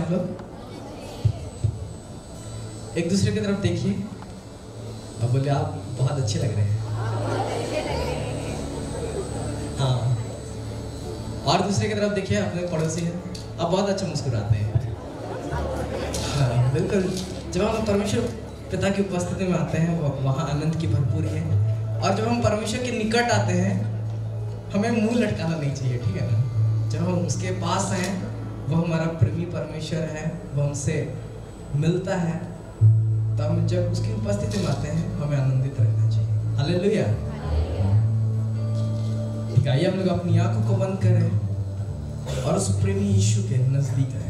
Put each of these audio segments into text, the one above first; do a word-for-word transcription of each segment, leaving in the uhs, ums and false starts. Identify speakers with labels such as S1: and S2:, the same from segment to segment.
S1: आप लोग? एक दूसरे की तरफ देखिए और बोले आप बहुत अच्छे लग रहे हैं। हाँ, और दूसरे की तरफ देखिए, अपने पड़ोसी हैं, आप बहुत अच्छा मुस्कुराते हैं। हाँ बिल्कुल, जब हम परमेश्वर पिता की उपस्थिति में आते हैं वहाँ आनंद की भरपूरी है, और जब हम परमेश्वर के निकट आते हैं हमें मुंह लटकाना नहीं चाहिए, ठीक है ना। जब हम उसके पास हैं, वो हमारा प्रेमी परमेश्वर है, वो हमसे मिलता है, तो हम जब उसकी उपस्थिति में आते हैं हमें आनंदित रहना चाहिए। हालेलुया। ठीक है, आइए हम लोग अपनी आंखों को बंद करें और उस प्रेमी यीशु के नजदीक आए।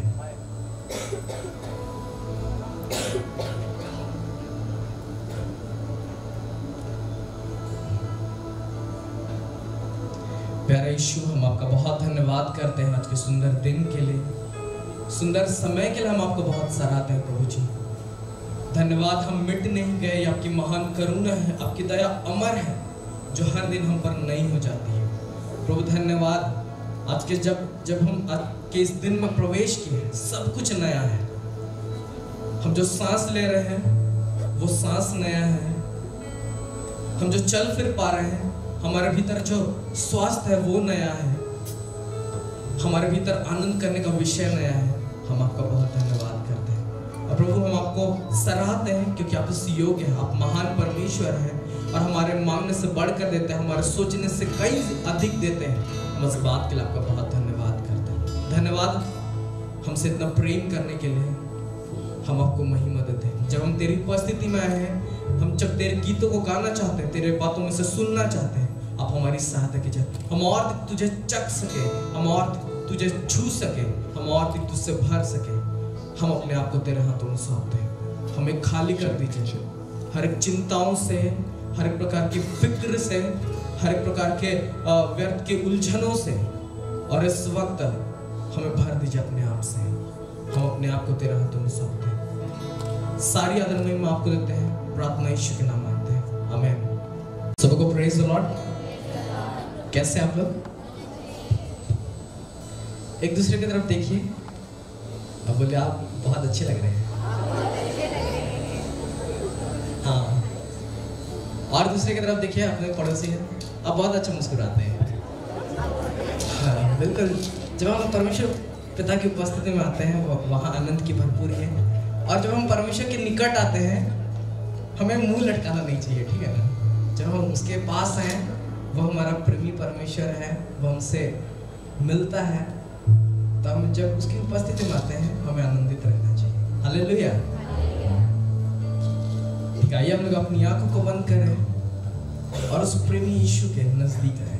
S1: प्यारे यीशु, हम आपका बहुत धन्यवाद करते हैं आज के सुंदर दिन के लिए, सुंदर समय के लिए हम आपको बहुत सराहते हैं प्रभु जी। धन्यवाद, हम मिट नहीं गए, आपकी महान करुणा है, आपकी दया अमर है जो हर दिन हम पर नई हो जाती है। प्रभु धन्यवाद, आज के जब जब हम आज के इस दिन में प्रवेश किए सब कुछ नया है। हम जो सांस ले रहे हैं वो सांस नया है, हम जो चल फिर पा रहे हैं, हमारे भीतर जो स्वास्थ्य है वो नया है, हमारे भीतर आनंद करने का विषय नया है। हम आपका बहुत धन्यवाद करते हैं और प्रभु हम आपको सराहते हैं क्योंकि आप इस योग्य हैं, आप महान परमेश्वर हैं और हमारे मांगने से बढ़कर देते हैं, हमारे सोचने से कई अधिक देते हैं। हम इस बात के लिए आपका बहुत धन्यवाद करते हैं। धन्यवाद हमसे इतना प्रेम करने के लिए, हम आपको महिमा देते हैं। जब हम तेरी उपस्थिति में आए हैं, हम जब तेरे गीतों को गाना चाहते हैं, तेरे बातों में से सुनना चाहते हैं, आप हमारी सहायता कीजिए। हम और तुझे चख सके, हम और तुझे छू सके, हम और तुझसे भर सके। हम अपने आप को तेरे हाथों में सौंपते हैं, हमें खाली कर दीजिए हर एक चिंताओं से, हर एक प्रकार की फिक्र से, हर एक प्रकार के व्यर्थ के उलझनों से, और इस वक्त हमें भर दीजिए अपने आप से। हम अपने आप को तेरे हाथों में सौंपते हैं, सारी आदर महिमा आपको देते हैं, प्रार्थना यीशु के नाम मांगते हैं, आमीन। सबको प्रेज द लॉर्ड। कैसे आप लोग? एक दूसरे की तरफ देखिए और बोले आप बहुत अच्छे लग रहे हैं। हाँ, और दूसरे की तरफ देखिए, अपने पड़ोसी हैं, आप बहुत अच्छा मुस्कुराते हैं। हाँ बिल्कुल, जब हम परमेश्वर पिता की उपस्थिति में आते हैं वहाँ आनंद की भरपूरी है, और जब हम परमेश्वर के निकट आते हैं हमें मुंह लटकाना नहीं चाहिए, ठीक है ना। जब हम उसके पास हैं, वो हमारा प्रेमी परमेश्वर है, वो हमसे मिलता है, तो हम जब उसकी उपस्थिति में आते हैं हमें आनंदित रहना चाहिए। हालेलुया। ठीक है, आइए हम लोग अपनी आंखों को बंद करें और उस प्रेमी यीशु के नजदीक आए।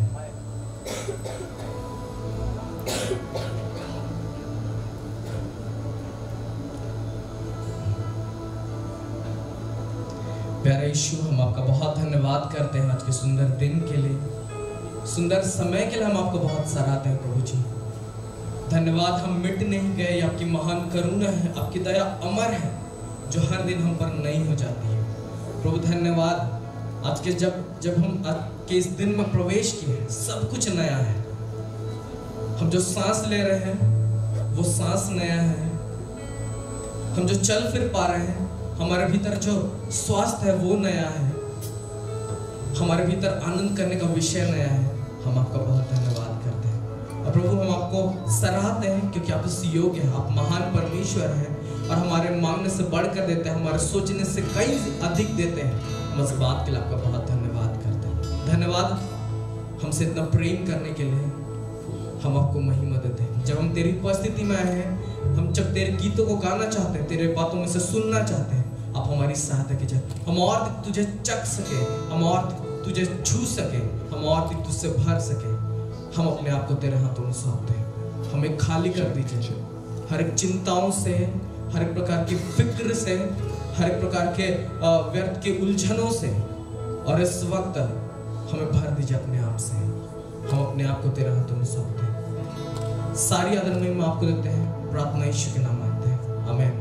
S1: प्यारे यीशु, हम आपका बहुत धन्यवाद करते हैं आज के सुंदर दिन के लिए, सुंदर समय के लिए हम आपको बहुत सराहते हैं प्रभु जी। धन्यवाद, हम मिट नहीं गए, आपकी महान करुणा है, आपकी दया अमर है जो हर दिन हम पर नई हो जाती है। प्रभु धन्यवाद, आज के जब जब हम आज के इस दिन में प्रवेश किए सब कुछ नया है। हम जो सांस ले रहे हैं वो सांस नया है, हम जो चल फिर पा रहे हैं, हमारे भीतर जो स्वास्थ्य है वो नया है, हमारे भीतर आनंद करने का विषय नया है। हम आपका बहुत धन्यवाद करते हैं और प्रभु हम आपको सराहते हैं क्योंकि आप इस योग्य हैं, आप महान परमेश्वर हैं और हमारे मांगने से बढ़कर देते हैं, हमारे सोचने से कई अधिक देते हैं। हम इस बात के लिए आपका बहुत धन्यवाद करते हैं। धन्यवाद हमसे इतना प्रेम करने के लिए, हम आपको महिमा देते हैं। जब हम तेरी उपस्थिति में आए हैं, हम जब तेरे गीतों को गाना चाहते हैं, तेरे बातों में से सुनना चाहते हैं, आप हमारी सहायता कीजिए। हम और तुझे चख सके, हम और तुझे छू सके, हम और तुझसे भर सके। हम अपने आप को तेरे हाथों में सौंपते हैं, हमें खाली कर दीजिए हर एक चिंताओं से, हर एक प्रकार की फिक्र से, हर एक प्रकार के व्यर्थ के उलझनों से, और इस वक्त हमें भर दीजिए अपने आप से। हम अपने आप को तेरे हाथों में सौंपते हैं, सारी आदर महिमा आपको देते हैं, प्रार्थना यीशु के नाम मांगते हैं, आमीन।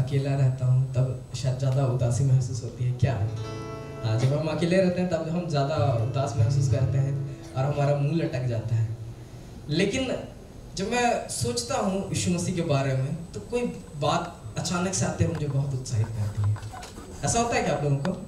S1: अकेला रहता हूँ तब शायद ज़्यादा उदासी महसूस होती है क्या? हाँ, जब हम अकेले रहते हैं तब हम ज़्यादा उदास महसूस करते हैं और हमारा मुंह लटक जाता है। लेकिन जब मैं सोचता हूँ यीशु मसीह के बारे में तो कोई बात अचानक से आते हुए मुझे बहुत उत्साहित करती है। ऐसा होता है क्या आप लोगों को?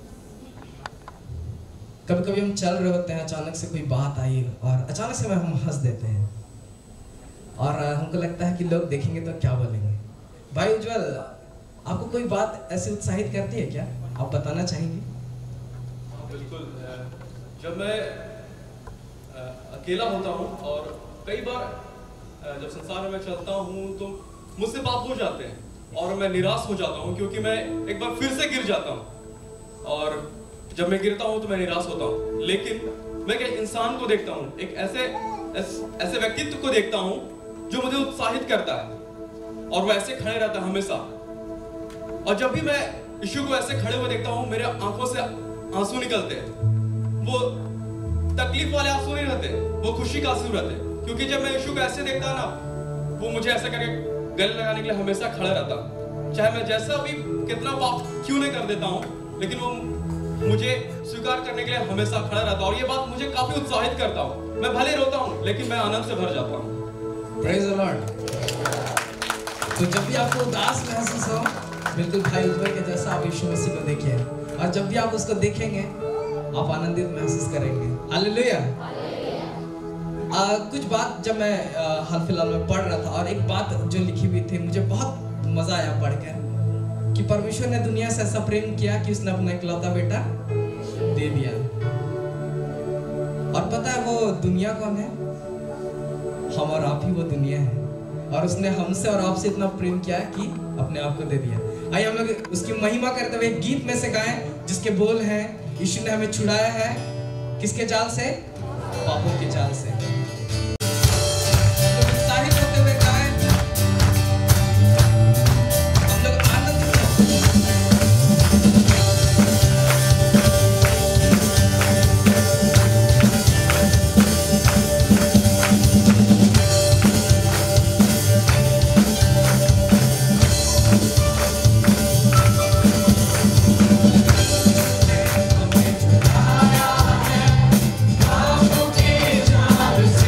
S1: कभी कभी हम चल रहे होते हैं, अचानक से कोई बात आई और अचानक से हम हंस देते हैं और हमको लगता है कि लोग देखेंगे तो क्या बोलेंगे। भाई उज्जवल, आपको कोई बात ऐसी उत्साहित करती है क्या? आप बताना चाहेंगे?
S2: हाँ बिल्कुल। जब मैं अकेला होता हूँ और कई बार जब संसार में मैं चलता हूँ तो मुझसे बात हो जाते हैं और मैं निराश हो जाता हूँ क्योंकि मैं एक बार फिर से गिर जाता हूँ और जब मैं गिरता हूँ तो मैं निराश होता हूँ। लेकिन मैं एक इंसान को देखता हूँ, एक ऐसे ऐसे व्यक्तित्व को देखता हूँ जो मुझे उत्साहित करता है और वो ऐसे खड़े रहता है हमेशा। और जब भी मैं यीशु को ऐसे खड़े हुए देखता हूँ मेरे आंखों से आंसू निकलते हैं। वो तकलीफ वाले आंसू नहीं रहते, वो खुशी का आंसू रहते। क्योंकि जब मैं यीशु को ऐसे देखता ना, वो मुझे ऐसे करके गले लगाने के लिए हमेशा खड़ा रहता। चाहे मैं जैसा भी कितना पाप क्यों नहीं कर देता हूँ, लेकिन वो मुझे स्वीकार करने के लिए हमेशा खड़ा रहता। और ये बात मुझे काफी उत्साहित करता हूँ। मैं भले रोता हूँ लेकिन मैं आनंद से भर जाता हूँ।
S1: Praise the lord. तो जब भी आपको उदास महसूस हो, बिल्कुल भाई उज्जवल के जैसा आप यीशु मसीह को देखिए और जब भी आप उसको देखेंगे आप आनंदित महसूस करेंगे। हालेलुया। कुछ बात जब मैं आ, हाल फिलहाल में पढ़ रहा था और एक बात जो लिखी हुई थी मुझे बहुत मजा आया पढ़कर कि परमेश्वर ने दुनिया से ऐसा प्रेम किया कि उसने अपना इकलौता बेटा दे दिया। और पता है वो दुनिया कौन है? हम और आप ही वो दुनिया है। और उसने हमसे और आपसे इतना प्रेम किया कि अपने आप को दे दिया। आइए हम लोग उसकी महिमा करते हुए गीत में से गाएं जिसके बोल हैं, यीशु ने हमें छुड़ाया है किसके जाल से? पापों के जाल से। उत्साहित होते हुए गाएं, हम लोग आनंदित
S3: Let's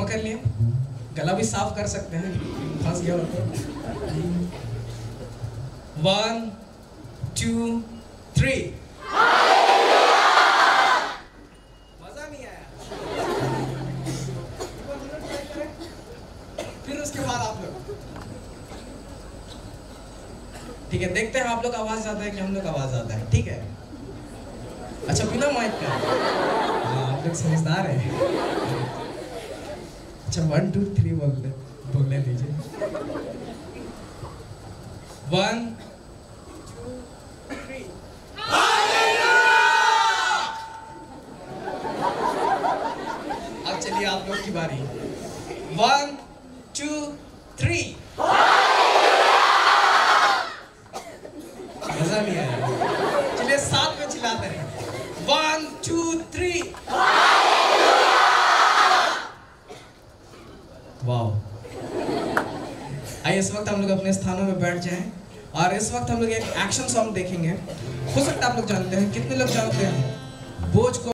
S1: कर लिए, गला भी साफ कर सकते हैं, फंस गया तो। One two three. मजा नहीं आया? फिर उसके बाद आप लोग, ठीक है, देखते हैं आप लोग आवाज ज्यादा है कि हम लोग आवाज ज्यादा है, ठीक है? अच्छा बिना माइक का, हाँ आप लोग समझदार है। अच्छा वन टू थ्री बोलते बोलने दीजिए। One two three. अब चलिए आप लोग की बारी। One two three. मजा नहीं आया? चलिए साथ में चिल्लाते हैं। One two three. वाओ। आइए इस वक्त हम लोग अपने स्थानों में बैठ जाएं और इस वक्त हम लोग एक एक्शन सॉन्ग देखेंगे। हो सकता है आप लोग जानते हैं, कितने लोग जानते हैं बोझ को।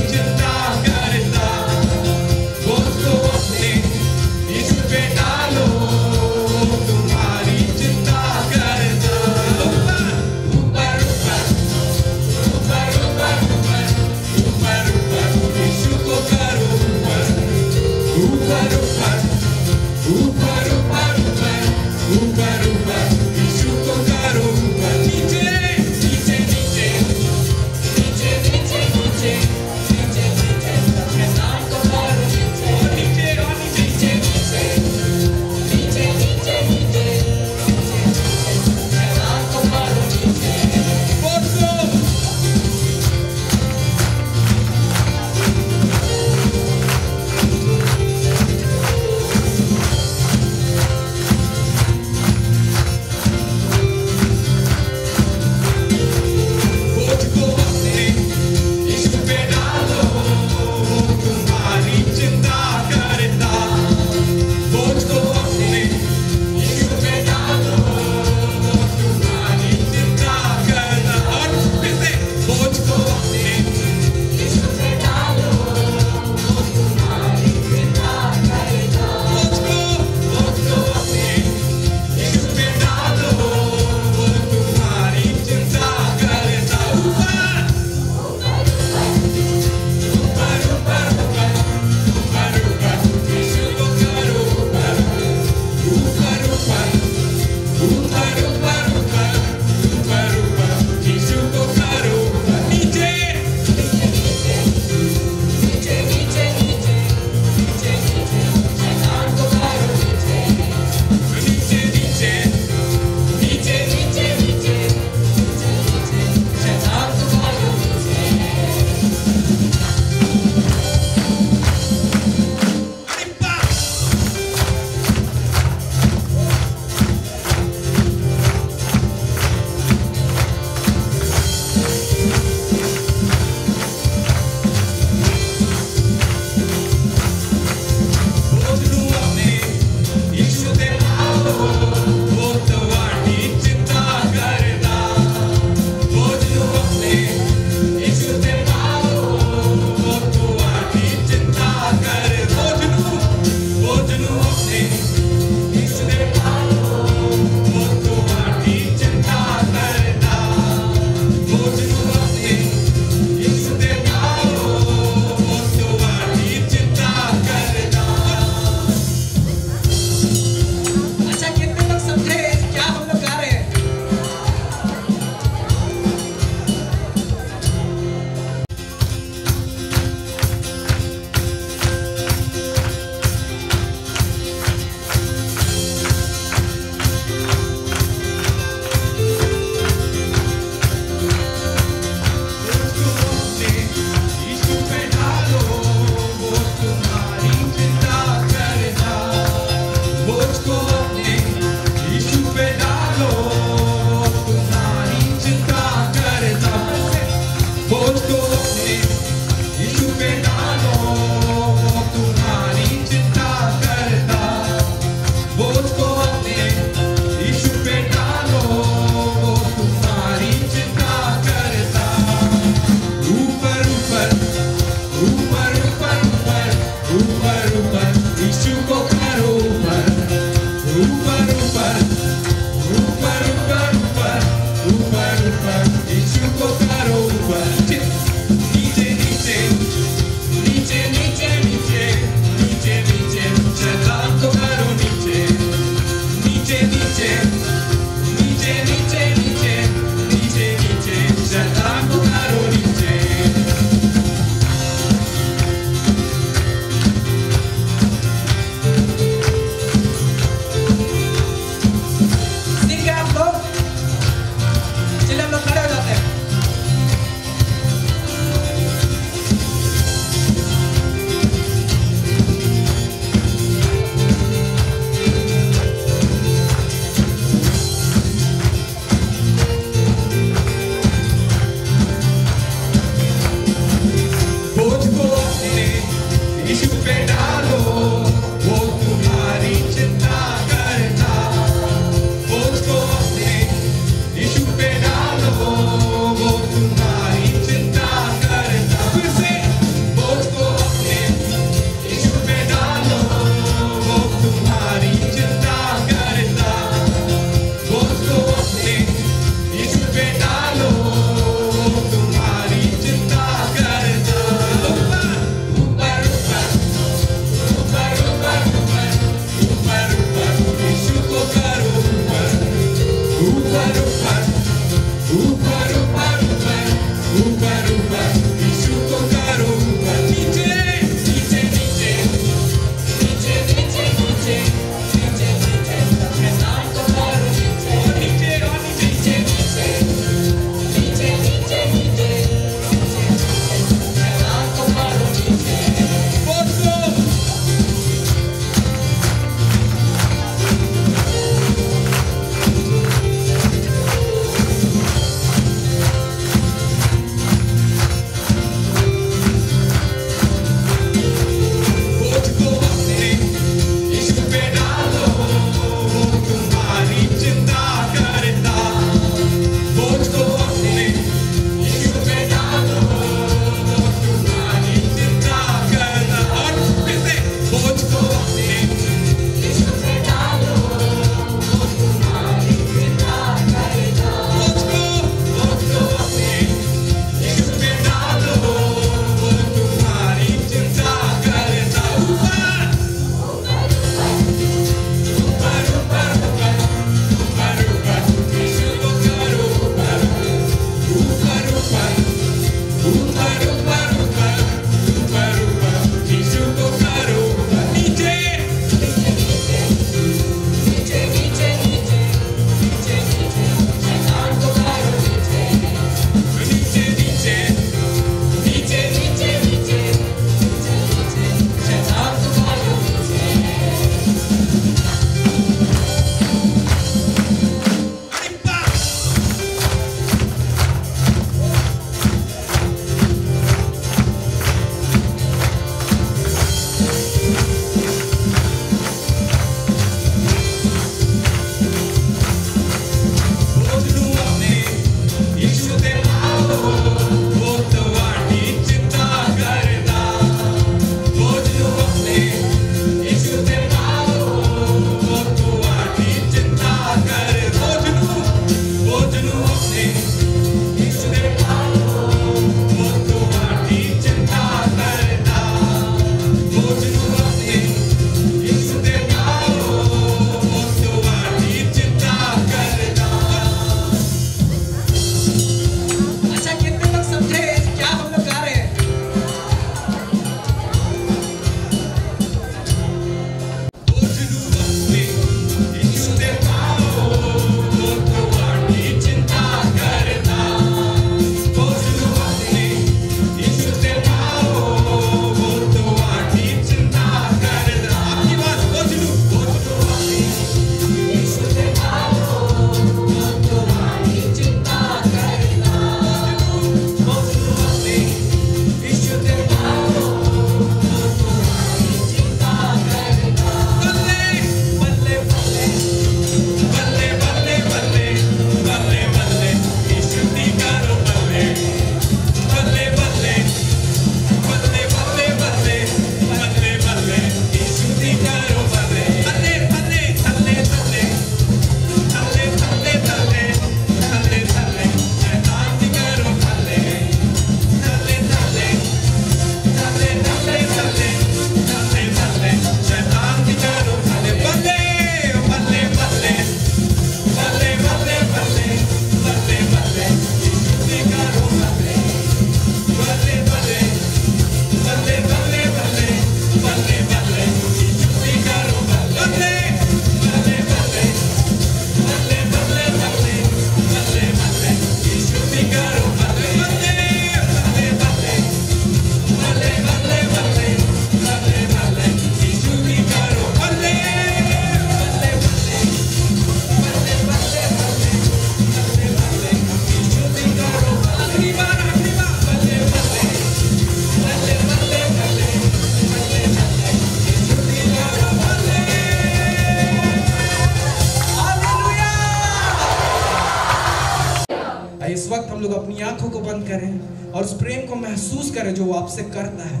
S1: हम लोग अपनी आंखों को बंद करें और उस प्रेम को महसूस करें जो वो आपसे करता है।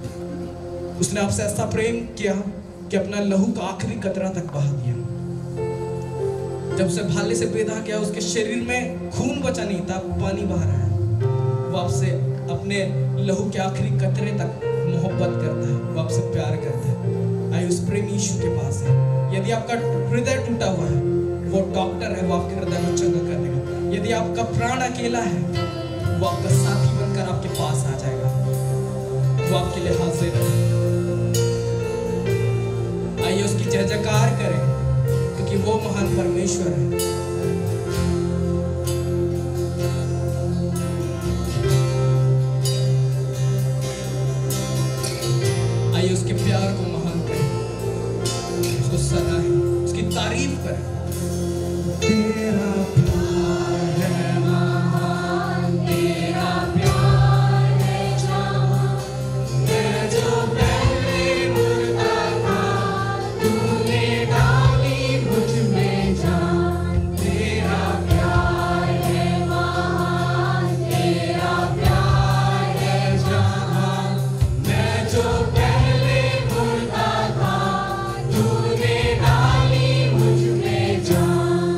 S1: उसने आपसे ऐसा प्रेम किया कि अपना लहू का आखिरी कतरा तक बहा दिया। जब उसे भाले से पैदा किया, उसके शरीर में खून बचा नहीं था, पानी बह रहा है। वो आपसे अपने लहू के आखिरी कतरे तक मोहब्बत करता है, वो आपसे प्यार करता है। आइए उस प्रेम यीशु के पास है। यदि आपका हृदय टूटा हुआ है, वो डॉक्टर है, वो आपके हृदय को चंगा कर देगा। यदि आपका प्राण अकेला है, वो आपका साथी बनकर आपके पास आ जाएगा, वो आपके लिए हाजिर है। आइए उसकी जय जयकार करें, क्योंकि वो महान परमेश्वर है। आइए उसके प्यार को महान करें, उसको सराहें, उसकी तारीफ करें। तेरा प्यार है महान, तेरा प्यार है जहां, मैं जो पहले मुर्दा था, तूने डाली मुझ में जान। तेरा प्यार है महान, तेरा प्यार है जहां, मैं जो पहले मुर्दा था, तूने डाली मुझ में जान।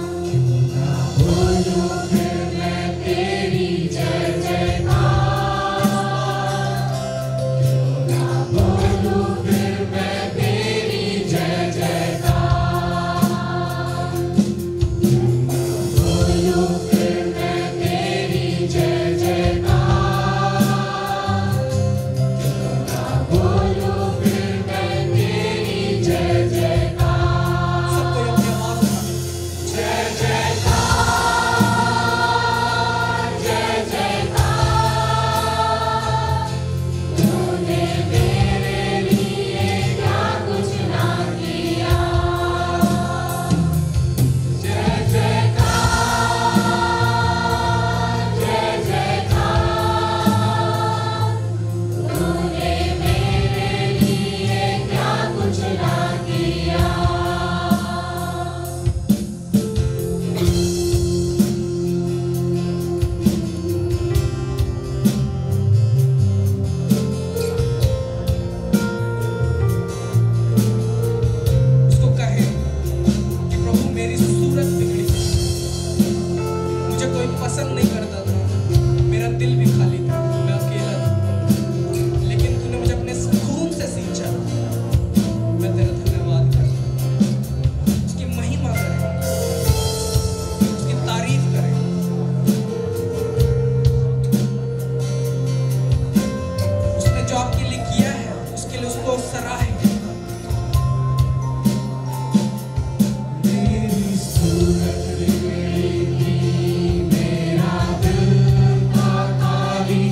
S1: पसंद नहीं करता था, मेरा दिल भी खाली था, मैं अकेला था, लेकिन तूने मुझे अपने खून से सींचा। मैं तेरा धन्यवाद करता, उसकी महिमा करें, उसकी तारीफ करें। उसने जो आपके लिए किया है, उसके लिए उसको सराहे। मेरी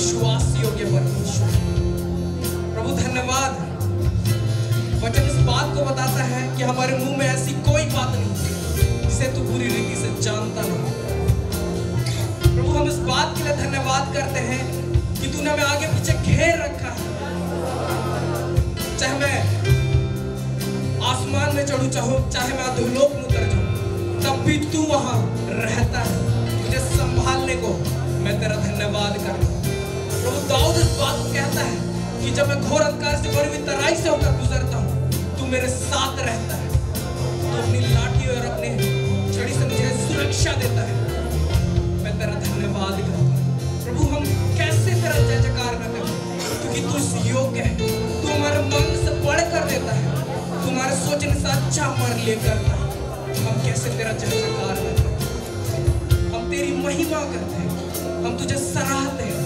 S1: विश्वास योग्य परमेश्वर। प्रभु धन्यवाद, वचन इस बात को बताता है कि हमारे मुंह में ऐसी कोई बात नहीं जिसे तू पूरी रीति से जानता नहीं। प्रभु हम इस बात के लिए धन्यवाद करते हैं कि तूने हमें आगे पीछे घेर रखा है। चाहे मैं आसमान में चढ़ूं, चाहो चाहे मैं अधोलोक में उतर जाऊं, तब भी तू वहां रहता है मुझे संभालने को। मैं तेरा धन्यवाद करता हूं। प्रभु दाऊद इस बात को कहता है कि जब मैं घोर अंधकार से भरी हुई तराई से होकर गुजरता हूं, तू मेरे साथ रहता है। तू अपनी लाठी और अपने छड़ी से मुझे सुरक्षा देता है। मैं तेरा धन्यवाद करता हूं। प्रभु हम कैसे तेरा जय जयकार न करें, क्योंकि तू योग्य है। तू हमारे मन से बढ़ कर देता है, तू हमारे सोचने से अच्छा हमारे लिए करता है। हम कैसे तेरा जय जयकार न करें। हम तेरी महिमा करते हैं, हम तुझे सराहते हैं।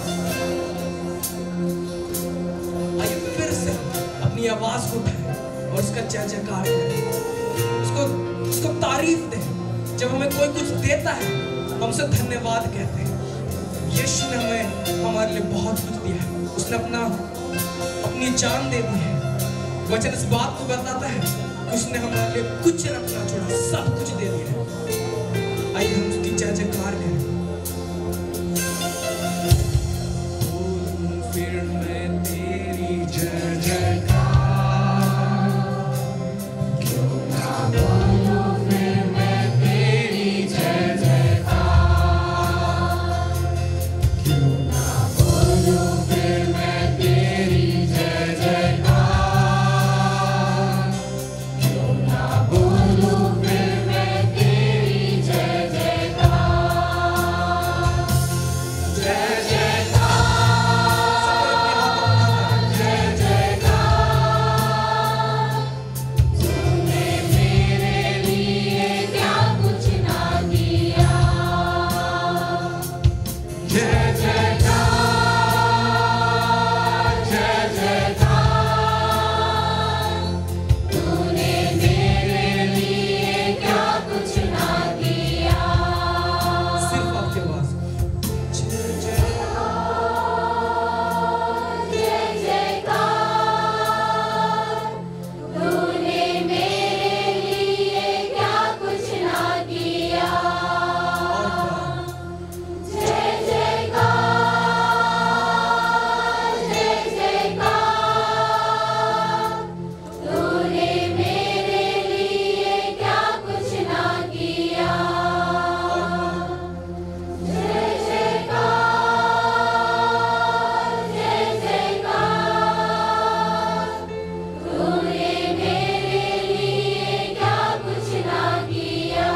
S1: आइए फिर से अपनी आवाज को उठाएं और उसका जय जयकार करें, उसको उसको तारीफ दें। जब हमें कोई कुछ देता है हम उसे धन्यवाद कहते हैं। यीशु ने हमें हमारे लिए बहुत कुछ दिया है, उसने अपना अपनी जान दे दी है। वचन इस बात को बताता है कि उसने हमारे लिए कुछ रखना छोड़ा, सब कुछ दे दिया है। आइए हम उसकी जय जयकार करें। फिर मैं तेरी जय जयकार क्यों ना बोलूं, फिर मैं तेरी जय जयकार क्यों ना बोलूं, फिर मैं तेरी जय जयकार क्यों ना बोलूं, फिर मैं तेरी जय जयकार जय जयकार जय जयकार। तूने मेरे लिए क्या कुछ ना दिया। जय जयकार जय जयकार। तूने मेरे लिए क्या कुछ ना दिया। सिर्फ आपके पास जय जयकार
S3: जय जयकार। तूने मेरे लिए क्या कुछ ना किया। जय जयकार जय जयकार। तूने मेरे लिए क्या कुछ ना किया। जय जयकार जय जयकार। तूने मेरे लिए क्या कुछ ना किया।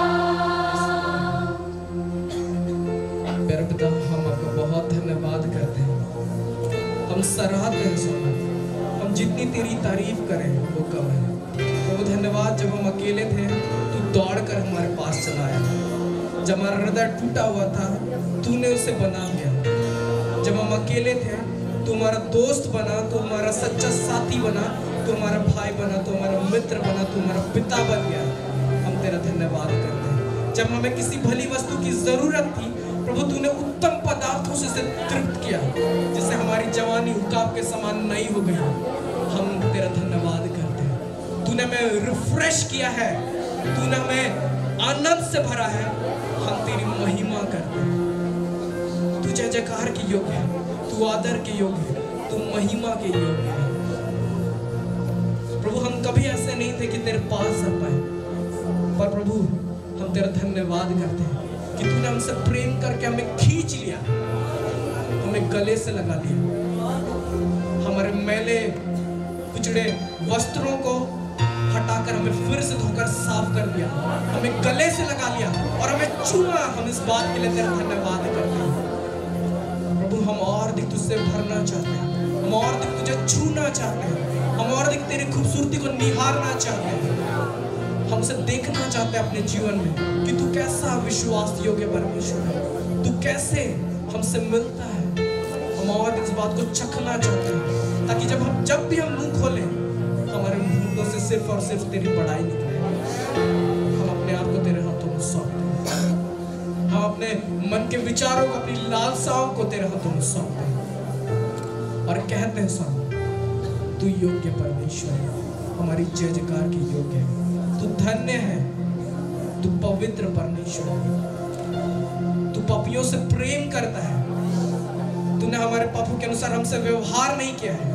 S1: प्यारे पिता, हम आपका बहुत धन्यवाद करते हैं। हम सराहते हैं सोना, हम जितनी तेरी तारीफ करें वो कम है। प्रभु धन्यवाद, जब हम अकेले थे तू दौड़ कर हमारे पास चला आया। जब हमारा हृदय टूटा हुआ था तूने उसे बना दिया। जब हम अकेले थे तू हमारा दोस्त बना, तू हमारा सच्चा साथी बना, तू हमारा भाई बना, तू हमारा मित्र बना, तू हमारा पिता बन गया। हम तेरा धन्यवाद करते हैं। जब हमें किसी भली वस्तु की जरूरत थी प्रभु, तूने उत्तम पदार्थों से इसे तृप्त किया, जिससे हमारी जवानी हुक्काब के समान नई हो गई। हम तेरा धन्यवाद करते हैं। तूने हमें रिफ्रेश किया है, तूने हमें आनंद से भरा है। हम तेरी महिमा करते हैं। तू जय जयकार के योग्य है, तू आदर के योग्य है, तू महिमा के योग्य है। प्रभु हम कभी ऐसे नहीं थे कि तेरे पास आ पाए, पर प्रभु हम तेरा धन्यवाद करते हैं कि तूने हमसे प्रेम करके हमें खींच लिया, हमें गले से लगा लिया। हमारे मैले कुचड़े वस्त्रों को हटाकर हमें फिर से धोकर साफ कर दिया, हमें गले से लगा लिया और हमें चुना। हम इस बात के लिए तेरा धन्यवाद करते हैं। प्रभु हम और अधिक तुझसे भरना चाहते हैं, हम और अधिक तुझे छूना चाहते हैं, हम और अधिक तेरी खूबसूरती को निहारना चाहते हैं। हम उसे देखना चाहते हैं अपने जीवन में कि तू कैसा विश्वास योग्य परमेश्वर है, तू कैसे हमसे मिलता है। हम और इस बात को चखना चाहते हैं, ताकि जब हम जब भी हम मुंह खोलें हमारे मुंहों से सिर्फ और सिर्फ तेरी बड़ाई निकले। हम अपने आप को तेरे हाथों में सौंपते हैं, हम अपने मन के विचारों को, अपनी लालसाओं को तेरे हाथों में सौंपते हैं। और कहते हैं स्वामी तू योग्य परमेश्वर है, हमारी जय जयकार की योग्य है। तू धन्य है, तू पवित्र परमेश्वर है। तू पापियों से प्रेम करता है। तूने हमारे पापों के अनुसार हमसे व्यवहार नहीं किया है,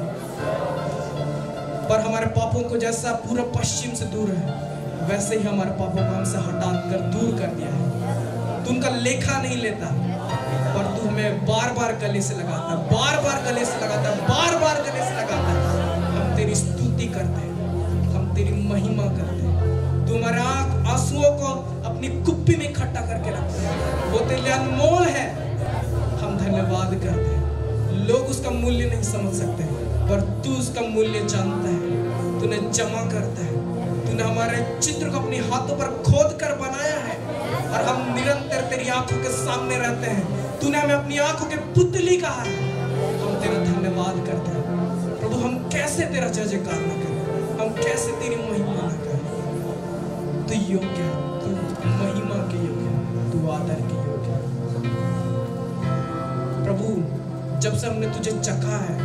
S1: पर हमारे पापों को जैसा पूर्व पश्चिम से दूर है वैसे ही हमारे पापों को हमसे हटा कर दूर कर दिया है। तू उनका लेखा नहीं लेता, पर तू हमें बार बार गले से लगाता है, बार बार गले से लगाता है, बार बार गले से लगाता है। हम तेरी स्तुति करते हैं, हम तेरी महिमा करते हैं। तू हमारे आंख आंसुओं को अपनी कुप्पी में इकट्ठा करके रखता है, वो तेरे लिए अनमोल है। हम धन्यवाद करते हैं। लोग उसका मूल्य नहीं समझ सकते, पर तू उसका मूल्य जानता है। तूने जमा करता है। तूने हमारे चित्र को अपनी हाथों पर खोद कर बनाया है और हम निरंतर तेरी आंखों के सामने रहते हैं। तूने हमें अपनी आंखों के पुतली कहा है। हम तेरा धन्यवाद करते हैं प्रभु। हम कैसे तेरा जय जयकार न करें, हम कैसे तेरी महिमा न करें। तू योग्य है, तू महिमा के योग्य है, तू आदर के योग्य है। प्रभु जब से हमने तुझे चखा है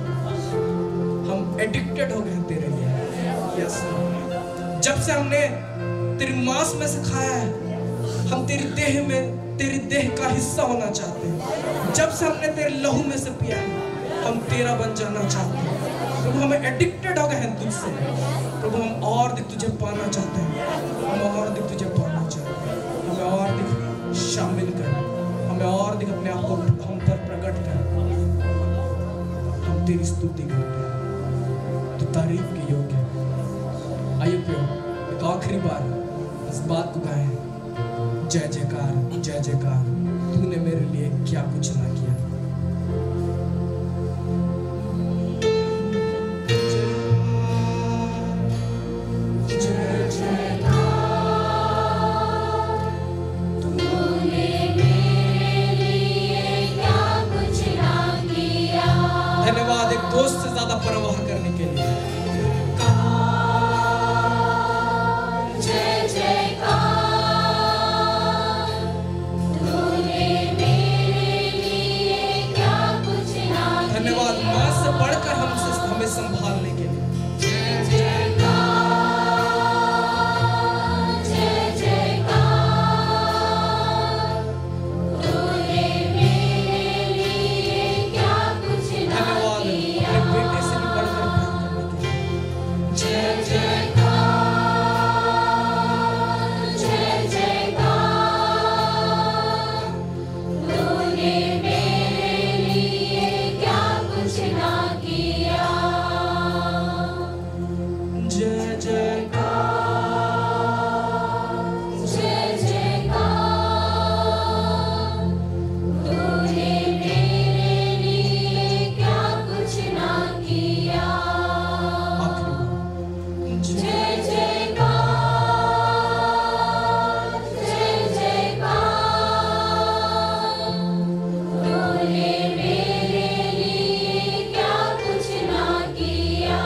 S1: हम एडिक्टेड हो गए तेरे लिए। यस, जब से हमने तेरी मांस में से खाया है हम तेरी देह में तेरी देह का हिस्सा होना चाहते हैं। जब से हमने तेरे लहू में से पिया है हम तेरा बन जाना चाहते हैं। प्रभु हमें एडिक्टेड हो गए हैं तुझसे। प्रभु हम और दिख तुझे पाना चाहते हैं, हम और दिख तुझे पाना चाहते हैं। हमें और दिख शामिल कर, हमें और दिख अपने आप को हम पर प्रकट कर। हम तेरी स्तुति करते हैं, तू तारीफ के योग्य है। आइए प्रियो एक आखिरी बार इस बात को गाएं, जय जयकार जय जयकार, तूने मेरे लिए क्या कुछ ना किया। धन्यवाद एक दोस्त से ज्यादा परवाह करने के लिए।
S3: जय जयकार, तूने मेरे लिए क्या कुछ ना किया।
S1: धन्यवाद माँ से बढ़कर हमसे हमें संभालने के लिए।
S3: जय जयकार, जय जयकार, तूने मेरे लिए क्या कुछ ना
S1: धन्यवाद
S3: किया।
S1: अपने बेटे से भी बढ़कर प्यार करने के लिए।
S3: जय जयकार, जय जयकार, तूने मेरे लिए क्या कुछ ना किया।
S1: जय जयकार
S3: जय जयकार, तूने मेरे लिए क्या कुछ ना किया।
S1: आखिरी बार।
S3: जय जयकार, जय जयकार, तूने मेरे लिए क्या कुछ ना किया।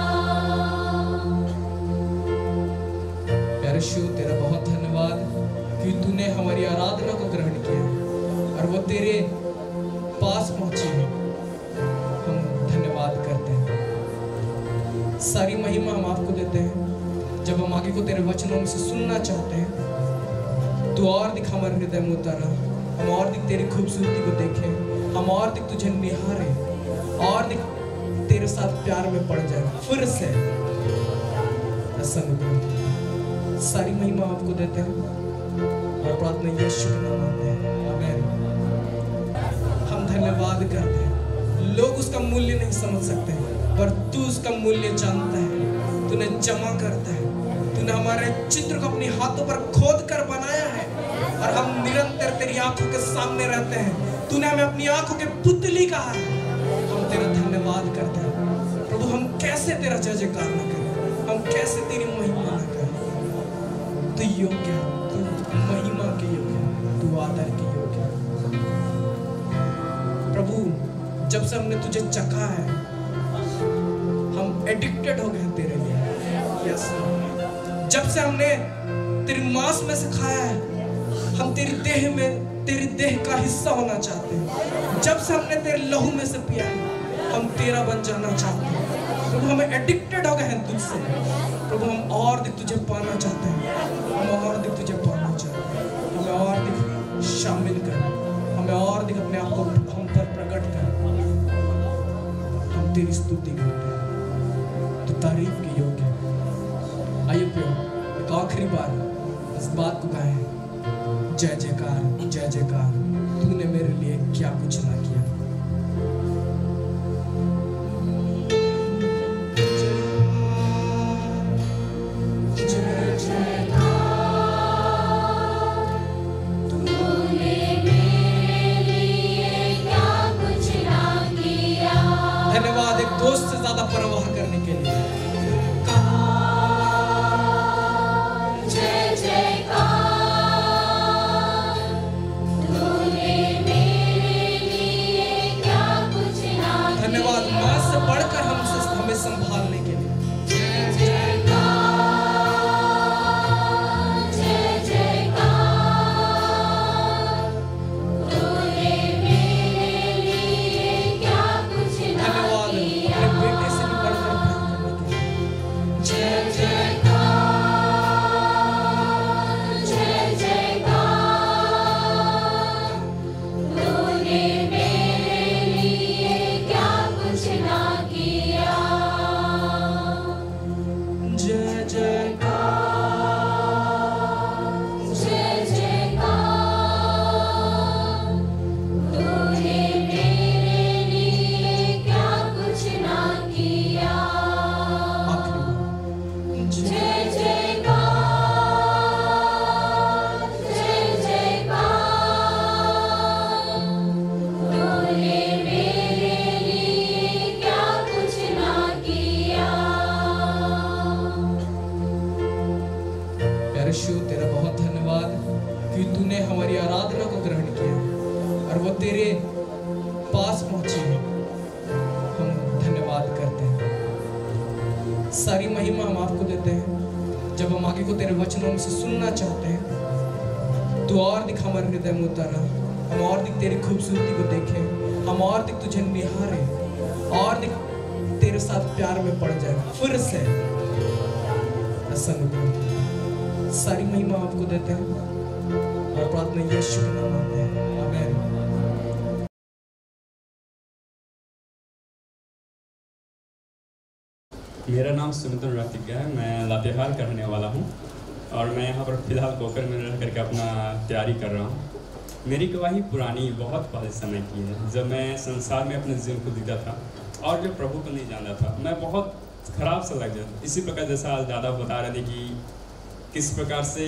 S1: प्यारे शिव तेरा बहुत धन्यवाद कि तूने हमारी आराधना को ग्रहण किया और वो तेरे पास पहुंची है। हम धन्यवाद करते हैं। सारी महिमा हम आपको देते हैं। जब हम आगे को तेरे वचनों में से सुनना चाहते हैं तू और दिख हमारे हृदय में उतारा। हम और दिख तेरी खूबसूरती को देखें, हम और दिख तुझे निहारें, और दिख तेरे साथ प्यार में पड़ जाए फिर से। प्रसन्न हो। सारी महिमा आपको देते हैं और प्रार्थना यीशु के नाम में है। आमीन। हम धन्यवाद करते हैं। लोग उसका मूल्य नहीं समझ सकते, पर तू उसका मूल्य जानता है। तूने जमा करता है। तूने हमारे चित्र को अपनी हाथों पर खोद कर बनाया है और हम निरंतर तेरी आंखों के सामने रहते हैं। तूने हमें अपनी आंखों के पुतली कहा है। हम तेरा धन्यवाद करते हैं प्रभु। हम कैसे तेरा जय जयकार न करें, हम कैसे तेरी महिमा न करें। तू योग्य है, तू महिमा के योग्य है, तू आदर के योग्य है। प्रभु जब से हमने तुझे चखा है हम एडिक्टेड हो गए तेरे लिए। यस, जब से हमने तेरी मांस में से खाया है हम तेरी देह में तेरी देह का हिस्सा होना चाहते हैं। जब से हमने तेरे लहू में से पिया है हम तेरा बन जाना चाहते हैं प्रभु। हमें एडिक्टेड हो गए हैं तुझसे प्रभु। हम और दिख तुझे पाना चाहते हैं, हम और दिख तुझे पाना चाहते हैं। हमें और दिख शामिल कर, हमें और दिख अपने आप को हम पर प्रकट कर। हम तेरी स्तुति करते हैं, तू तारीफ के योग्य है। आइए प्रियो, एक आखिरी बार इस बात को कहें, जय जयकार जय जयकार, तूने मेरे लिए क्या कुछ ना किया। धन्यवाद एक दोस्त से ज्यादा परवाह करने के लिए।
S3: जय जयकार, तूने मेरे लिए क्या कुछ ना किया।
S1: धन्यवाद माँ से बढ़कर हमसे हमें संभालने के लिए।
S3: जय जयकार, जय जयकार, तूने मेरे लिए क्या कुछ ना
S1: धन्यवाद
S3: किया।
S1: अपने बेटे से भी बढ़कर प्यार करने के लिए।
S3: जय जयकार, जय जयकार, तूने मेरे लिए क्या कुछ ना किया।
S1: जय जयकार,
S3: जय जयकार, तूने मेरे लिए क्या कुछ ना किया।
S1: आखिरी बार।
S3: जय जयकार, जय जयकार, तूने मेरे लिए क्या कुछ ना किया।
S1: प्यारे यीशु, तेरा बहुत धन्यवाद कि तूने हमारी आराधना को ग्रहण किया और वो तेरे पास पहुंची है। हम धन्यवाद करते हैं, सारी महिमा हम आपको देते हैं। जब हम आगे को तेरे वचनों में से सुनना चाहते हैं, तू और दिख हमारे हृदय में उतारा, हम और दिख तेरी खूबसूरती को देखें, हम और दिख तुझे निहारें, और दिख तेरे साथ प्यार में पड़ जाए फिर से। प्रसन्न हो। सारी महिमा आपको देते हैं और प्रार्थना यीशु के नाम में मांगते हैं, आमीन।
S4: मेरा नाम सुमित रातिका है, मैं लातेहार का रहने वाला हूँ और मैं यहाँ पर फिलहाल कोकर में रह करके अपना तैयारी कर रहा हूँ। मेरी गवाही पुरानी बहुत पहले समय की है, जब मैं संसार में अपने जीवन को जीता था और जब प्रभु को नहीं जानता था। मैं बहुत खराब सा लग जाता, इसी प्रकार जैसा आज दादा बता रहे थे कि किस प्रकार से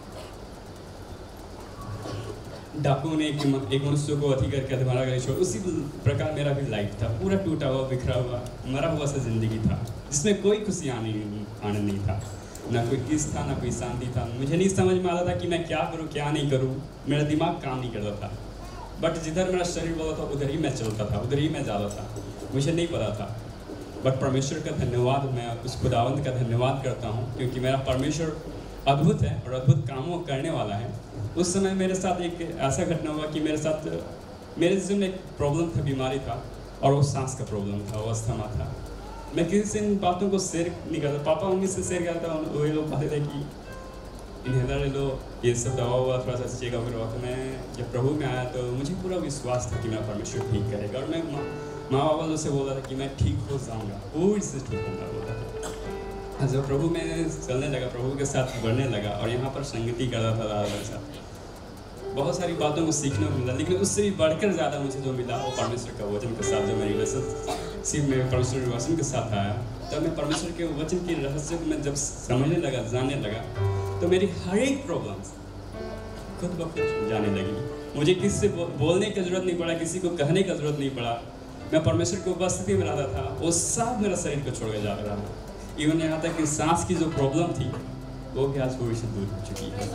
S4: डाकू ने एक एक मनुष्य को अति करके मारा गया छोड़, उसी प्रकार मेरा भी लाइफ था, पूरा टूटा हुआ बिखरा हुआ मरा हुआ सा जिंदगी था, जिसमें कोई खुशी आने आनंद नहीं था, ना कोई किस था ना कोई शांति था। मुझे नहीं समझ में आता था कि मैं क्या करूं क्या नहीं करूं, मेरा दिमाग काम नहीं करता था। बट जिधर मेरा शरीर बोला था उधर ही मैं चलता था, उधर ही मैं जाता था, मुझे नहीं पता था। बट परमेश्वर का धन्यवाद, मैं उस खुदावंत का धन्यवाद करता हूँ, क्योंकि मेरा परमेश्वर अद्भुत है और अद्भुत कामों करने वाला है। उस समय मेरे साथ एक ऐसा घटना हुआ कि मेरे साथ मेरे जिसमें एक प्रॉब्लम था, बीमारी था, और वो सांस का प्रॉब्लम था, वो अस्थमा था। मैं किसी से इन बातों को शेयर नहीं करता, पापा मम्मी से शेयर करता हूँ, वही लोग कहते थे कि इन्हेलर ले लो, ये सब दवा हुआ थोड़ा सा चेकअप करवा। तो मैं जब प्रभु में आया तो मुझे पूरा विश्वास था कि मेरा परमेश्वर ठीक करेगा, और मैं माँ बाबा से बोला था कि मैं ठीक हो जाऊँगा, पूरी से ठीक होगा बोला था। जब प्रभु में चलने लगा, प्रभु के साथ बढ़ने लगा और यहाँ पर संगति करता था दादा के साथ, बहुत सारी बातों को सीखने को मिला। लेकिन उससे भी बढ़कर ज़्यादा मुझे जो मिला वो परमेश्वर का वचन के साथ, जो मेरी रिलेशनशिप में परमेश्वर के वचन के साथ आया, तब मैं परमेश्वर के वचन की रहस्य को मैं जब समझने लगा, जानने लगा, तो मेरी हर एक प्रॉब्लम खुद ब खुद जाने लगी। मुझे किसी से बोलने की जरूरत नहीं पड़ा, किसी को कहने की जरूरत नहीं पड़ा। मैं परमेश्वर की उपस्थिति में रहता था, वो सब मेरा शरीर को छोड़ के जा रहा था। इवन यहाँ तक कि सांस की जो प्रॉब्लम थी वो भी आज पूरी से दूर हो चुकी है।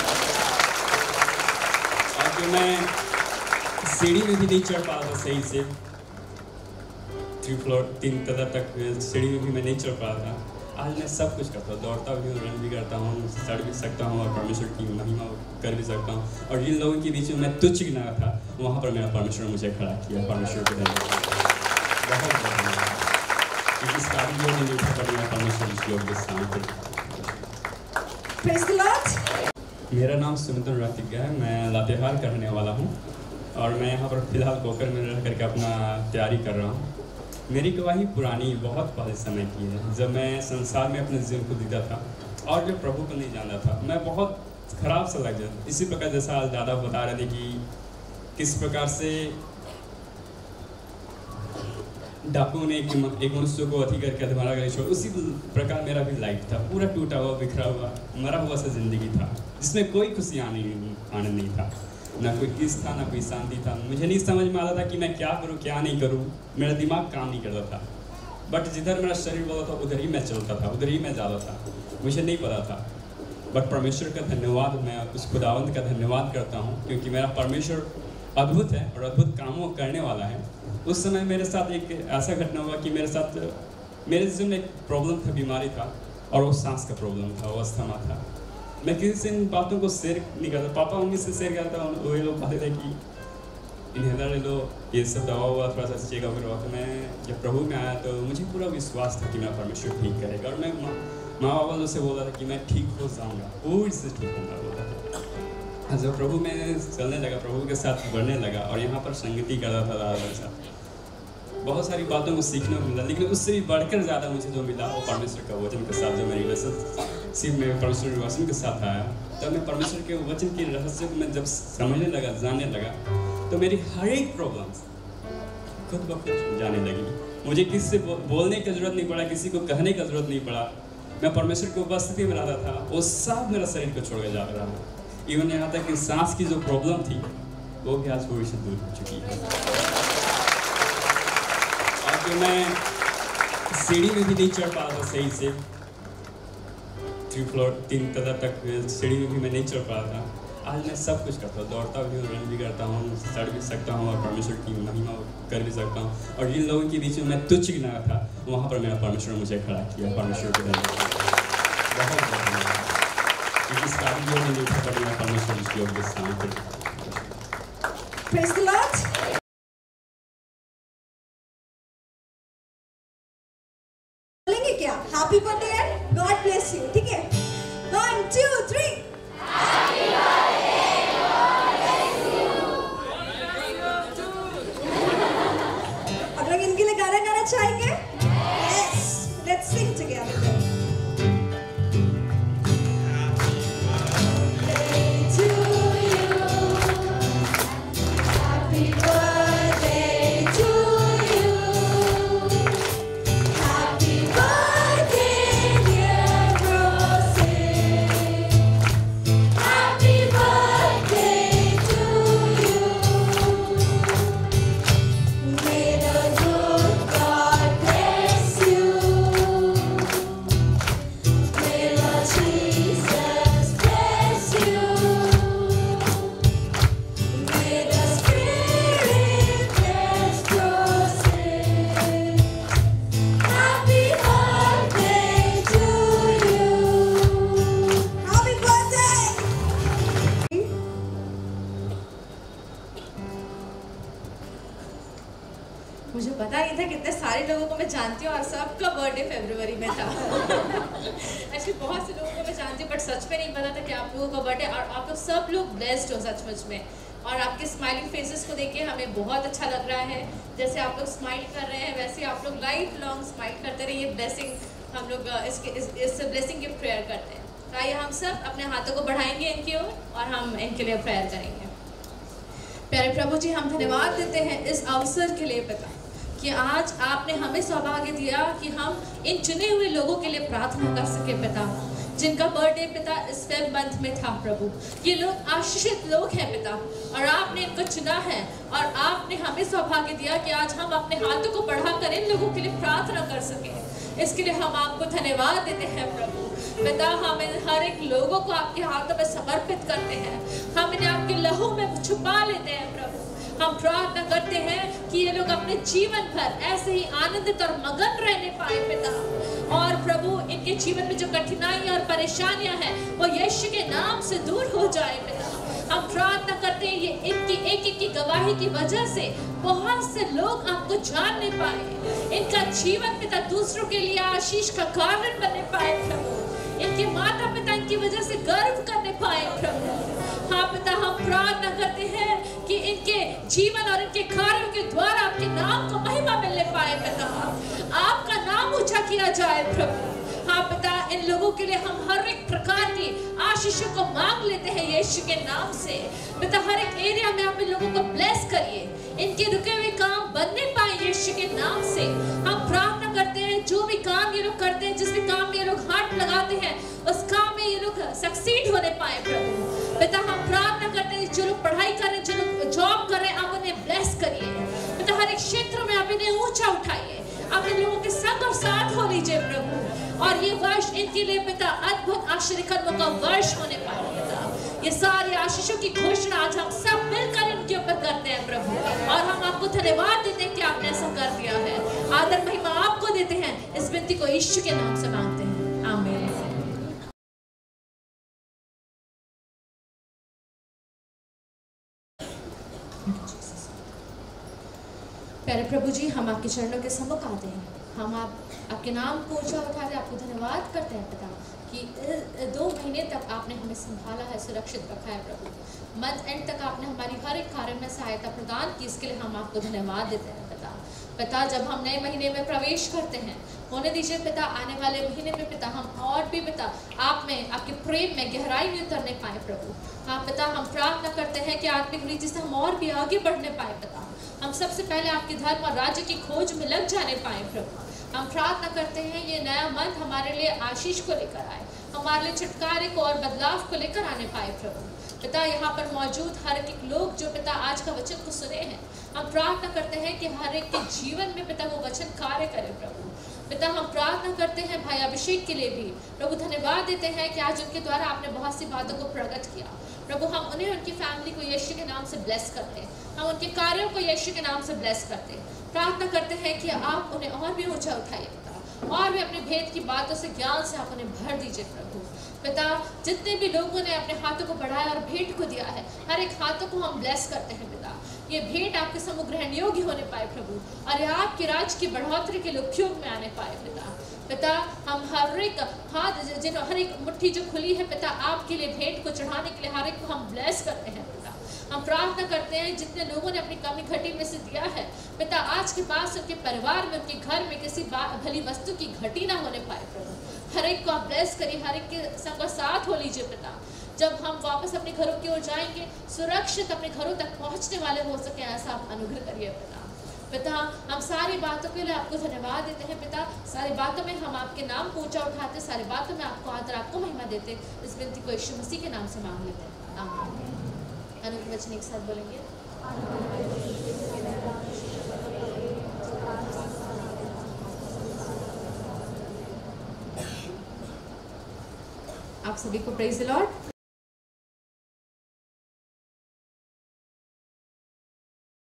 S4: आज जो मैं सीढ़ी में भी नहीं चढ़ पा रहा था सही से, थ्री फ्लोर तीन तला तक सीढ़ी में भी मैं नहीं चढ़ पा रहा था, आज मैं सब कुछ करता हूँ, दौड़ता भी हूँ, रन भी करता हूँ, चढ़ भी सकता हूँ और परमेश्वर की महिमा कर भी सकता हूँ। और जिन लोगों के बीच में मैं तुच्छ गिना था, वहाँ पर मेरा परमेश्वर ने मुझे खड़ा किया। परमेश्वर के धन्यवाद। बहुत बहुत धन्यवाद, क्योंकि इस काबिल लोग नहीं उठा पड़ी मैं परमेश्वर की योग के सामने।
S5: Praise the Lord.
S4: मेरा नाम सुमितन रातिका है, मैं लातेहार का रहने वाला हूँ और मैं यहाँ पर फिलहाल कोकर में रह करके अपना तैयारी कर रहा हूँ। मेरी गवाही पुरानी बहुत पहले समय की है, जब मैं संसार में अपने जीवन को जीता था और जब प्रभु को नहीं जानता था। मैं बहुत खराब सा लग जाता, इसी प्रकार जैसा आज दादा बता रहे थे कि किस प्रकार से डाकुओं ने एक एक मनुष्य को अति करके अधमरा कर छोड़ा, उसी प्रकार मेरा भी लाइफ था, पूरा टूटा हुआ, बिखरा हुआ, मरा हुआ सा जिंदगी था, जिसमें कोई खुशी आने आनंद नहीं था, ना कोई पीस था, ना कोई शांति था। मुझे नहीं समझ में आता था कि मैं क्या करूं क्या नहीं करूं, मेरा दिमाग काम नहीं करता था। बट जिधर मेरा शरीर बोलता था उधर ही मैं चलता था, उधर ही मैं जाता था, मुझे नहीं पता था। बट परमेश्वर का धन्यवाद, मैं उस खुदावंत का धन्यवाद करता हूँ, क्योंकि मेरा परमेश्वर अद्भुत है और अद्भुत कामों करने वाला है। उस समय मेरे साथ एक ऐसा घटना हुआ कि मेरे साथ मेरे जीवन में एक प्रॉब्लम था, बीमारी था, और वो सांस का प्रॉब्लम था, वो अस्थमा था। मैं किसी से इन बातों को शेयर नहीं करता, पापा मम्मी से शेयर करता हूँ, वो लोग कहते थे कि इन्हें ले लो, ये सब दवा हुआ, थोड़ा सा चेकअप करवा। तो मैं जब प्रभु में आया तो मुझे पूरा विश्वास था कि मेरा परमेश्वर ठीक करेगा, और मैं माँ बाबा से बोला था कि मैं ठीक हो जाऊँगा, पूरी से ठीक होऊंगा बोला था। जब प्रभु में चलने लगा, प्रभु के साथ बढ़ने लगा और यहाँ पर संगति करता था दादा के साथ, बहुत सारी बातों को सीखने को मिला। लेकिन उससे भी बढ़कर ज़्यादा मुझे जो मिला वो परमेश्वर का वचन के साथ, जो मेरी रिलेशनशिप में परमेश्वर के वचन के साथ आया, तब मैं परमेश्वर के वचन के रहस्य को मैं जब समझने लगा, जानने लगा, तो मेरी हर एक प्रॉब्लम खुद ब खुद जाने लगी। मुझे किसी से बोलने की जरूरत नहीं पड़ा, किसी को कहने की जरूरत नहीं पड़ा। मैं परमेश्वर की उपस्थिति में रहता था, वो सब मेरा शरीर को छोड़ के जा रहा था। इवन यहाँ तक कि सांस की जो प्रॉब्लम थी वो भी आज थोड़ी सी दूर हो चुकी है। और जो मैं सीढ़ी में भी नहीं चढ़ पा रहा था सही से, थ्री फ्लोर तीन तला तक सीढ़ी में भी मैं नहीं चढ़ पा रहा था। आज मैं सब कुछ करता हूँ, दौड़ता भी हूँ, रन भी करता हूँ, चढ़ भी सकता हूँ और परमेश्वर की महिमा कर भी सकता हूँ। और जिन लोगों के बीच में मैं तुच्छ गिना था, वहाँ पर मेरा परमेश्वर मुझे खड़ा किया। परमेश्वर को धन्यवाद, बहुत बहुत धन्यवाद, क्योंकि इस काबिल लोग नहीं उठा पड़ी मैं परमेश्वर की योग के सामने।
S5: Praise the Lord. बोलेंगे क्या? Happy birthday and God bless you. ठीक है? One, two, three.
S3: Happy birthday, God bless you.
S5: आप लोग इनके लिए गाना गाना चाहेंगे? Yes. Let's sing together.
S6: मुझे पता नहीं था कितने सारे लोगों को मैं जानती हूँ और सबका बर्थडे फरवरी में था। एक्चुअली बहुत से लोगों को मैं जानती हूँ, बट सच में नहीं पता था कि आप लोगों का बर्थडे, और आप लोग सब लोग ब्लेस्ड हो सचमुच में। और आपके स्माइलिंग फेसेस को देख के हमें बहुत अच्छा लग रहा है। जैसे आप लोग स्माइल कर रहे हैं, वैसे आप लोग लाइफ लॉन्ग स्माइल करते रहिए। ये ब्लेसिंग हम लोग इसके इस, इस ब्लेसिंग की प्रेयर करते हैं। तो आइए हम सब अपने हाथों को बढ़ाएंगे इनकी ओर और हम इनके लिए प्रेयर करेंगे। प्यारे प्रभु जी, हम धन्यवाद देते हैं इस अवसर के लिए पिता, कि आज आपने हमें सौभाग्य दिया कि हम इन चुने हुए लोगों के लिए प्रार्थना कर सके पिता, जिनका बर्थडे पिता इस फेब मंथ में था। प्रभु, ये लोग आशीषित लोग हैं पिता, और आपने इनको चुना है और आपने हमें सौभाग्य दिया कि आज हम अपने हाथों को बढ़ाकर इन लोगों के लिए प्रार्थना कर सके। इसके लिए हम आपको धन्यवाद देते हैं प्रभु। पिता, हम इन हर एक लोगों को आपके हाथों में समर्पित करते हैं, हम इन्हें आपके लहू में छुपा लेते हैं प्रभु। हम प्रार्थना करते हैं कि ये लोग अपने जीवन भर ऐसे ही आनंदित और मगन रहने पाए पिता, और प्रभु इनके जीवन में जो कठिनाइयां और परेशानियां हैं वो यीशु के नाम से दूर हो जाए पिता। हम प्रार्थना करते हैं ये इनकी एक एक की गवाही की वजह से बहुत से लोग आपको जान नहीं पाए। इनका जीवन पिता दूसरों के लिए आशीष का कारण बनने पाए प्रभु। इनके माता पिता इनकी वजह से गर्व करने पाए प्रभु। हाँ पिता, हम प्रार्थना करते हैं कि इनके जीवन और इनके कार्यों के द्वारा आपके नाम को महिमा मिलने पाए पिता। आपका नाम ऊंचा किया जाए प्रभु। हाँ पिता, इन लोगों के लिए हम हर एक प्रकार की आशीषों को मांग लेते हैं यीशु के नाम से। पिता, हर एक एरिया में आप इन लोगों को ब्लेस करिए, इनके रुके हुए काम बनने पाए यीशु के नाम से। हम प्रार्थना करते हैं जो भी काम ये लोग करते हैं, जिस भी काम में ये लोग हाथ लगाते हैं, उस काम में ये लोग सक्सीड होने पाए प्रभु। पिता, हम प्रार्थना करते हैं जो लोग पढ़ाई कर रहे हैं, जो लोग जॉब कर रहे हैं, आप उन्हें ब्लेस करिए पिता। हर एक क्षेत्र में आप इन्हें ऊंचा उठाइए, आप इन लोगों के संग और साथ हो लीजिए प्रभु। और ये वर्ष इनके लिए पिता अद्भुत आश्चर्य कर्मों का वर्ष होने पाए पिता। ये सारी आशीषों की घोषणा आज हम सब मिलकर इनके ऊपर करते हैं प्रभु, और हम आपको धन्यवाद देते हैं कि आपने ऐसा कर दिया है। आदर महिमा आपको देते हैं, इस विनती को यीशु के नाम से मांगते हैं, आमीन। प्यारे प्रभु जी, हम आपके चरणों के सम्मुख आते हैं। हम आप आपके नाम को ऊंचा उठाते आपको धन्यवाद करते हैं पिता कि दो महीने तक आपने हमें संभाला है, सुरक्षित रखा है प्रभु। मंथ एंड तक आपने हमारी हर एक कार्य में सहायता प्रदान की, इसके लिए हम आपको धन्यवाद देते हैं पिता। पिता, जब हम नए महीने में प्रवेश करते हैं, होने दीजिए पिता आने वाले महीने में पिता हम और भी पिता आप में, आपके प्रेम में गहराई में उतरने पाए प्रभु। हाँ पिता, हम प्रार्थना करते हैं कि आत्मिक रीति से हम और भी आगे बढ़ने पाए पिता। हम सबसे पहले आपके धर्म और राज्य की खोज में लग जाने पाए प्रभु। हम प्रार्थना करते हैं ये नया मंथ हमारे लिए आशीष को लेकर आए, हमारे लिए छुटकारे को और बदलाव को लेकर आने पाए प्रभु। पिता, यहाँ पर मौजूद हर एक लोग जो पिता आज का वचन को सुने हैं, हम प्रार्थना करते हैं कि हर एक के जीवन में पिता वो वचन कार्य करे प्रभु। पिता, हम प्रार्थना करते हैं भाई अभिषेक के लिए भी प्रभु, धन्यवाद देते हैं कि आज उनके द्वारा आपने बहुत सी बातों को प्रकट किया प्रभु। हम उन्हें, उनकी फैमिली को यीशु के नाम से ब्लेस करते हैं, हम उनके कार्यों को यीशु के नाम से ब्लेस करते हैं। प्रार्थना करते हैं कि आप उन्हें और भी ऊंचा उठाइए पिता, और भी अपने भेद की बातों से, ज्ञान से आप उन्हें भर दीजिए प्रभु। पिता, जितने भी लोगों ने अपने हाथों को बढ़ाया और भेंट को दिया है, हर एक हाथों को हम ब्लेस करते हैं पिता। ये भेंट आपके सम्मुख ग्रहण योग्य होने पाए प्रभु, और आपके राज्य की बढ़ोतरी के उपयोग में आने पाए पिता। पिता, हम हर एक हाथ, जिन हर एक मुट्ठी जो खुली है पिता आपके लिए भेंट को चढ़ाने के लिए, हर एक को हम ब्लेस करते हैं पिता। हम प्रार्थना करते हैं जितने लोगों ने अपनी कमी घटी में से दिया है पिता, आज के पास उनके परिवार में, उनके घर में किसी भली वस्तु की घटी ना होने पाए प्रभु। हर एक को आप ब्लेस करिए, हर एक के संग साथ हो लीजिए पिता। जब हम वापस अपने घरों की ओर जाएंगे, सुरक्षित अपने घरों तक पहुंचने वाले हो सके, ऐसा आप अनुग्रह करिए पिता। पिता, हम सारी बातों के लिए आपको धन्यवाद देते हैं पिता। सारी बातों में हम आपके नाम को ऊंचा उठाते, सारी बातों में आपको आदर, आपको महिमा देते। इस विनती को यीशु मसीह के नाम से मांग लेते हैं, आमीन। अनुग्रह वचन एक साथ बोलेंगे। आप सभी को प्रेज द लॉर्ड।